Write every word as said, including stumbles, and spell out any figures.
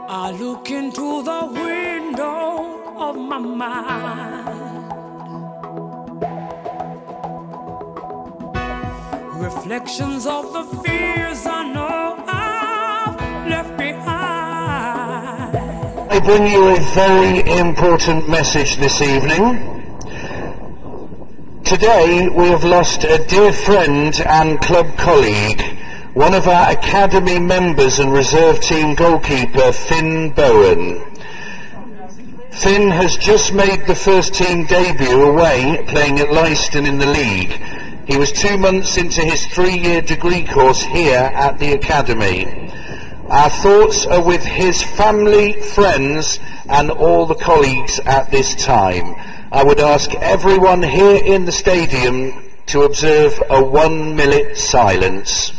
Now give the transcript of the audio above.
I look into the window of my mind, reflections of the fears I know I've left behind. I bring you a very important message this evening. Today we have lost a dear friend and club colleague, one of our academy members and reserve team goalkeeper, Finn Bowen. Finn has just made the first team debut away, playing at Leicester in the league. He was two months into his three-year degree course here at the academy. Our thoughts are with his family, friends and all the colleagues at this time. I would ask everyone here in the stadium to observe a one-minute silence.